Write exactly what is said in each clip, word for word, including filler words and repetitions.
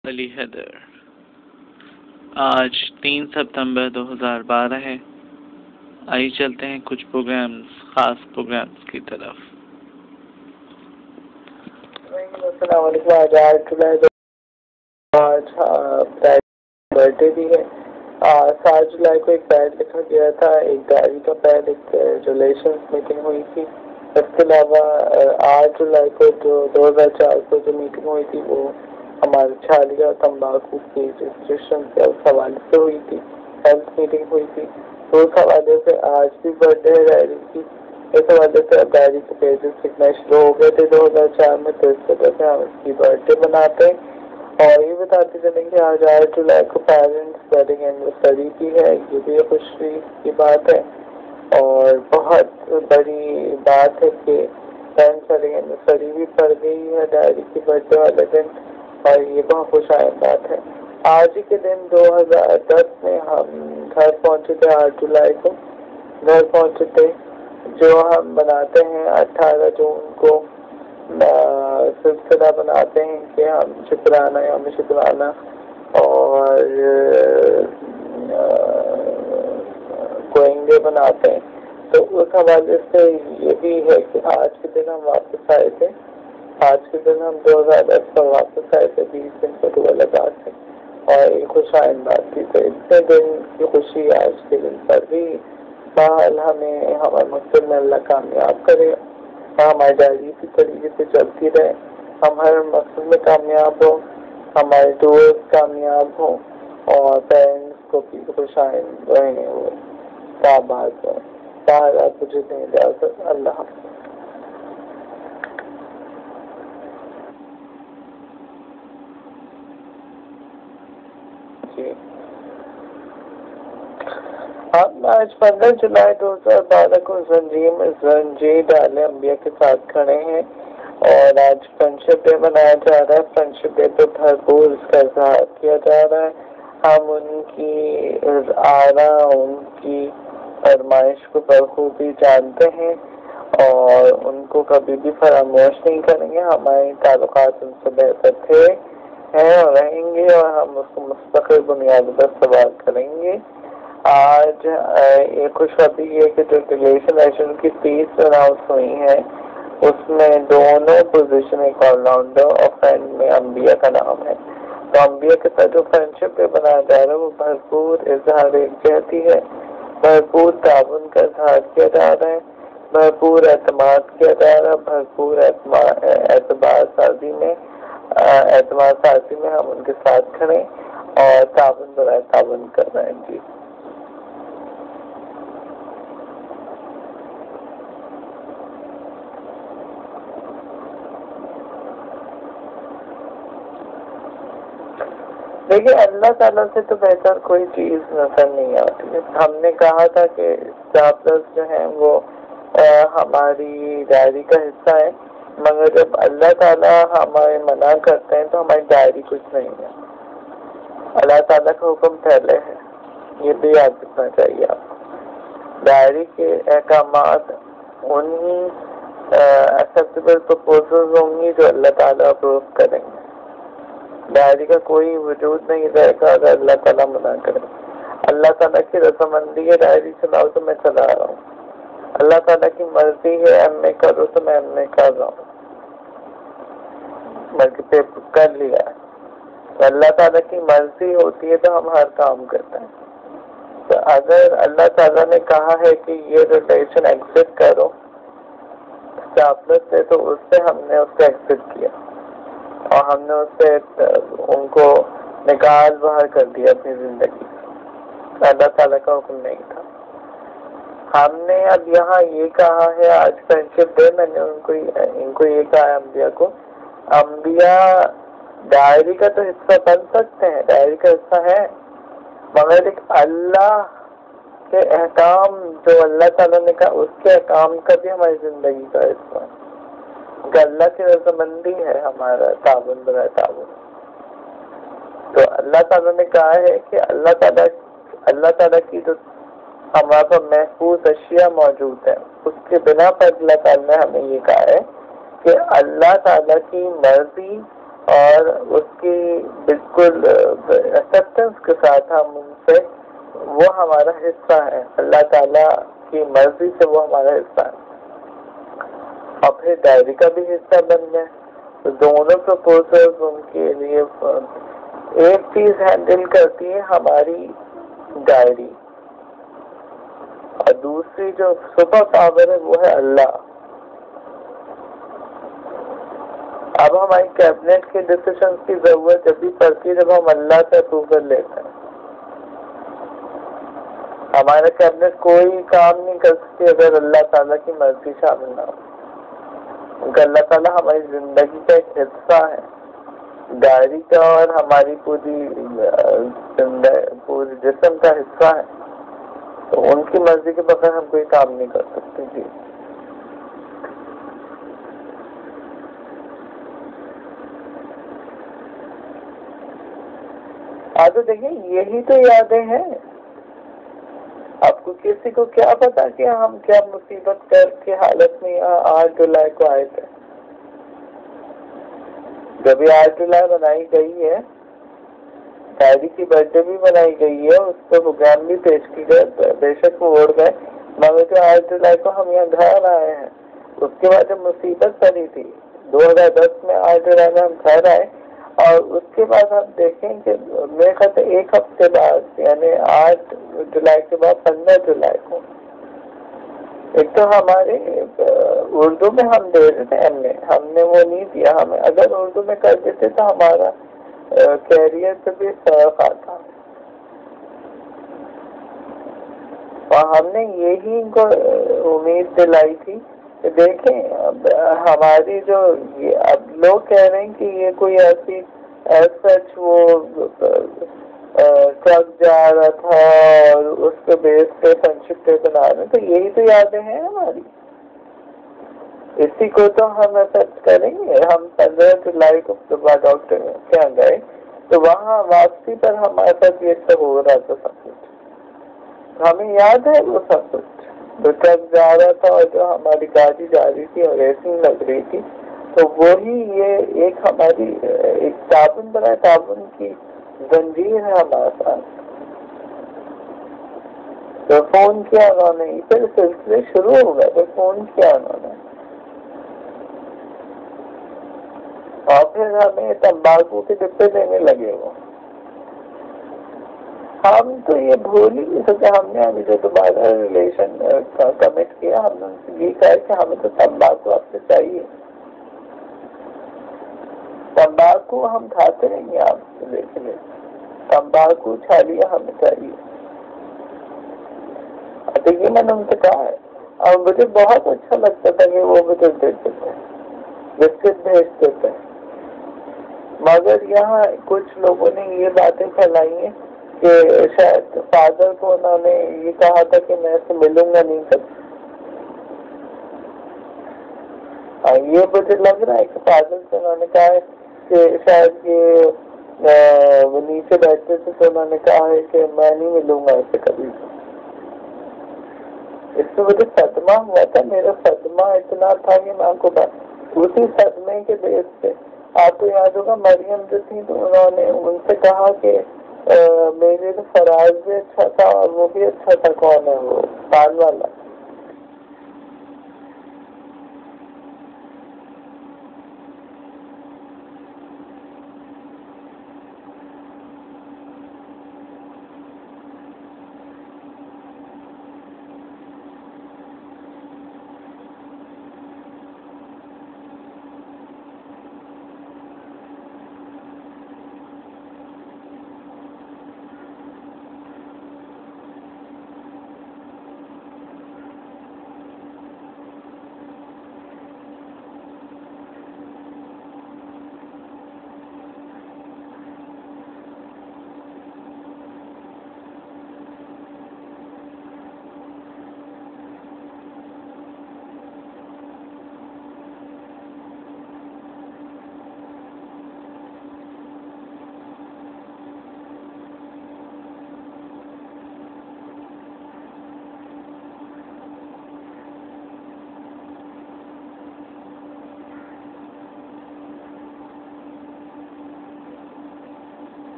علی حیدر۔ آج تین ستمبر دو ہزار بارہ ہے۔ آئیے چلتے ہیں کچھ پروگرامز خاص پروگرامز کی طرف۔ السلام علیکم۔ آج آج برتھ ڈے بھی ہے۔ سات جولائی کو ایک پیڈ لکھا گیا تھا، ایک ڈائری کا پیڈ، ایک ریلیشنس میٹنگ ہوئی تھی۔ اس کے علاوہ آٹھ جولائی کو جو دو ہزار چار کو جو میٹنگ ہوئی تھی وہ ہمارے چھالی اور تمباکو کی رجسٹریشن سے اس حوالے سے ہوئی تھی، ہیلتھ میٹنگ ہوئی تھی۔ تو اس حوالے سے آج بھی برتھ ڈے ہے ڈائری کی۔ اس حوالے سے اب ڈائری کے پیجز لکھنا شروع ہو گئے تھے دو ہزار چار میں، تو اس وجہ سے ہم اس کی برتھ ڈے مناتے ہیں۔ اور یہ بتاتے چلیں کہ آج آٹھ جولائی کو پیرنٹس ویڈنگ اینیورسری بھی ہے، یہ بھی خوشی کی بات ہے اور بہت بڑی بات ہے کہ پیرنٹس ویڈنگ اینیورسری بھی پڑ گئی ہے ڈائری کی برتھ ڈے والے دن، اور یہ بہت خوش آئند بات ہے۔ آج ہی کے دن دو ہزار دس میں ہم گھر پہنچے تھے، آٹھ جولائی کو گھر پہنچے تھے، جو ہم بناتے ہیں اٹھارہ جون کو سلسلہ بناتے ہیں کہ ہم شکرانہ یوم شکرانہ اور گوئنگ ڈے بناتے ہیں۔ تو اس حوالے سے یہ بھی ہے کہ آج کے دن ہم واپس آئے تھے، آج کے دن ہم دو ہزار دس پر واپس آئے تھے، بیس دن کو دو لگا تھے اور ایک خوش آئند بات تھی۔ تو اتنے دن کی خوشی آج کے دن پر بھی بہرحال ہمیں ہمارے مقصد میں اللہ کامیاب کرے، ہماری ڈائری اسی طریقے سے چلتی رہے، ہم ہر مقصد میں کامیاب ہوں، ہمارے دوست کامیاب ہوں اور پیرنٹس کو بھی خوش آئند رہیں، وہ آباد ہوں۔ بہرحال مجھے دیں اجازت، اللہ حافظ۔ جی ہم آج پندرہ جولائی دو ہزار بارہ کو زنجیر میں زنجیر ڈالے انبیاء کے ساتھ کھڑے ہیں اور آج فرینڈشپ ڈے منایا جا رہا ہے۔ فرینڈشپ ڈے پہ بھرپور اس کا اظہار کیا جا رہا ہے۔ ہم ان کی آرا ان کی فرمائش کو بخوبی جانتے ہیں اور ان کو کبھی بھی فراموش نہیں کریں گے۔ ہمارے تعلقات ان سے بہتر تھے ہیں اور رہیں گے اور ہم اس کو مستقل بنیاد پر سوال کریں گے۔ آج ایک خوشخبری یہ کہ جو ریلیشن کی تیس اناؤنس ہوئی ہیں اس میں دونوں پوزیشن ایک آل راؤنڈر اور فرینڈ میں انبیاء کا نام ہے۔ تو انبیاء کے ساتھ جو فرینڈشپ پہ بنایا جا رہا ہے وہ بھرپور اظہار یکجہتی ہے، بھرپور تعاون کا اظہار کیا جا رہا ہے، بھرپور اعتماد کیا جا رہا ہے، بھرپور اعتبار سازی میں اعتماد سازی میں ہم ان کے ساتھ کھڑے اور تعاون برائے تعاون کر رہے ہیں۔ جی دیکھیے، اللہ تعالیٰ سے تو بہتر کوئی چیز نظر نہیں آتی۔ ہم نے کہا تھا کہ اسٹاپلرز جو ہیں وہ ہماری ڈائری کا حصہ ہے، مگر جب اللہ تعالیٰ ہمارے منع کرتے ہیں تو ہماری ڈائری کچھ نہیں ہے۔ اللہ تعالیٰ کا حکم پہلے ہے، یہ بھی یاد رکھنا چاہیے آپ کو۔ ڈائری کے احکامات انہی ایکسیپٹیبل پرپوزلز ہوں گی جو اللہ تعالیٰ اپروو کریں گے۔ ڈائری کا کوئی وجود نہیں رہے گا اگر اللہ تعالیٰ منع کرے۔ اللہ تعالیٰ کی رضامندی ہے ڈائری چلاؤ تو میں چلا رہا ہوں، اللہ تعالیٰ کی مرضی ہے ایم اے کرو تو میں ایم اے کر رہا ہوں، بلکہ پیپر کر لیا ہے۔ تو اللہ تعالیٰ کی مرضی ہوتی ہے تو ہم ہر کام کرتے ہیں۔ تو اگر اللہ تعالیٰ نے کہا ہے کہ یہ ریلیشن ایگزٹ کرو اسٹاپلر سے، تو اس سے ہم نے اس کو ایگزٹ کیا اور ہم نے اس سے ان کو نکال باہر کر دیا اپنی زندگی سے۔ اللہ تعالیٰ کا حکم نہیں تھا۔ ہم نے اب یہاں یہ کہا ہے، آج فرینڈشپ ڈے، میں نے ان کو ان کو یہ کہا ہے انبیاء کو، انبیاء ڈائری کا تو حصہ بن سکتے ہیں، ڈائری کا حصہ ہے، مگر ایک اللہ کے احکام جو اللہ تعالیٰ نے کہا اس کے احکام کا بھی ہماری زندگی کا حصہ ہے، کہ اللہ کی رضامندی ہے ہمارا تعاون برائے تعاون۔ تو اللہ تعالیٰ نے کہا ہے کہ اللہ تعالیٰ اللہ تعالیٰ کی جو ہمارے پاس محفوظ اشیاء موجود ہیں اس کے بنا پر اللہ تعالیٰ نے ہمیں یہ کہا ہے کہ اللہ تعالیٰ کی مرضی اور اور اس کی بالکل ایکسیپٹنس کے ساتھ ہم ان سے، وہ ہمارا حصہ ہے، اللہ تعالیٰ کی مرضی سے وہ ہمارا حصہ ہے، اور پھر ڈائری کا بھی حصہ بن گئے. تو دونوں پروپوزل ان کے لیے ایک چیز ہینڈل کرتی ہے ہماری ڈائری، اور دوسری جو سپر پاور ہے وہ ہے اللہ. اب ہماری کیبنٹ کے ڈسیشن کی ضرورت جب بھی پڑتی ہے جب ہم اللہ سے اپروول لیتے ہیں. ہمارا کیبنٹ کوئی کام نہیں کر سکتی اگر اللہ تعالیٰ کی مرضی شامل نہ ہو، کیونکہ اللہ تعالیٰ ہماری زندگی کا ایک حصہ ہے، ڈائری کا اور ہماری پوری پوری جسم کا حصہ ہے. تو ان کی مرضی کے بغیر ہم کوئی کام نہیں کر سکتے. جی آج دیکھیں یہی تو یادیں ہیں. آپ کو کسی کو کیا پتا کہ ہم کیا مصیبت کر کی حالت میں آٹھ جولائی کو آئے تھے. جب یہ آٹھ جولائی بنائی گئی ہے، ڈائری کی برتھ ڈے بھی بنائی گئی ہے، اس پہ پروگرام بھی پیش کی گئے، بے شک وہ اڑ گئے، مگر جو آٹھ جولائی کو ہم یہاں گھر آئے ہیں، اس کے بعد جب مصیبت پڑی تھی دو ہزار دس میں آٹھ جولائی میں ہم گھر آئے، اور اس کے بعد ہم دیکھیں کہ میرے خیال سے ایک ہفتے بعد یعنی آٹھ جولائی کے بعد پندرہ جولائی کو ایک تو ہمارے اردو میں ہم دے رہے تھے ایم اے، ہم نے وہ نہیں دیا. ہمیں اگر اردو میں کر دیتے تو ہمارا کیریئر سے بھی فرق آتا، اور ہم نے یہی ان کو امید دلائی تھی کہ دیکھیں اب ہماری جو اب لوگ کہہ رہے ہیں کہ یہ کوئی ایسی ایز سچ وہ ٹرک جا رہا تھا اور اس کے بیس پہ فرینڈشپ ڈے بنا رہے ہیں، تو یہی تو یادیں ہیں ہماری. اسی کو تو ہم ایکسپٹ کریں گے. ہم پندرہ جولائی کو صبح ڈاکٹر کے یہاں گئے تو وہاں واپسی پر ہمارے ساتھ یہ سب ہو رہا تھا سب کچھ. ہمیں یاد ہے وہ سب کچھ، جو ٹرک جا رہا تھا اور جو ہماری گاڑی جا رہی تھی اور ریسنگ لگ رہی تھی، تو وہی یہ ایک ہماری ایک تعاون بنا تعاون کی زنجیر ہے ہمارے ساتھ. تو فون کیا انہوں نے، پھر سلسلے شروع ہو گئے، تو فون کیا انہوں نے، اور پھر ہمیں تمباکو کے ڈبے دینے لگے. وہ ہم تو یہ بھول ہی نہیں سکتے. ہم نے ابھی جو دوبارہ ریلیشن کمٹ کیا، ہم نے ان سے یہ کہا کہ ہمیں تو تمباکو آپ سے چاہیے، تمباکو ہم کھاتے رہیں گے آپ سے لے کے لے، تمباکو چھالیاں ہمیں چاہیے. دیکھیے میں نے ان سے کہا ہے، اور مجھے بہت اچھا لگتا تھا کہ وہ مجھے دیتے تھے، بسکٹ بھیجتے تھے. مگر یہاں کچھ لوگوں نے یہ باتیں پھیلائی ہیں کہ شاید فادر کو انہوں نے یہ کہا تھا کہ میں اسے ملوں گا نہیں کر. یہ مجھے لگ رہا ہے کہ فادر سے انہوں نے کہا ہے کہ شاید یہ وہ نیچے بیٹھتے تھے تو انہوں نے کہا ہے کہ میں نہیں ملوں گا اسے کبھی. اس سے مجھے صدمہ ہوا تھا. میرا صدمہ اتنا تھا کہ میں آپ کو اسی صدمے کے بیس پہ، آپ کو یاد ہوگا مریم جو تھی تو انہوں نے ان سے کہا کہ میرے تو فراز بھی اچھا تھا اور وہ بھی اچھا تھا. کون ہے وہ پان والا؟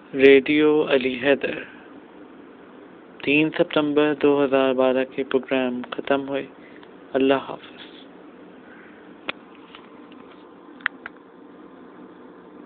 ریڈیو علی حیدر۔ تین ستمبر دو ہزار بارہ کے پروگرام ختم ہوئے۔ اللہ حافظ۔